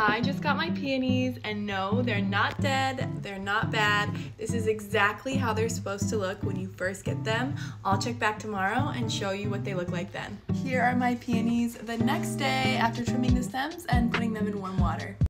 I just got my peonies, and no, they're not dead, they're not bad. This is exactly how they're supposed to look when you first get them. I'll check back tomorrow and show you what they look like then. Here are my peonies the next day after trimming the stems and putting them in warm water.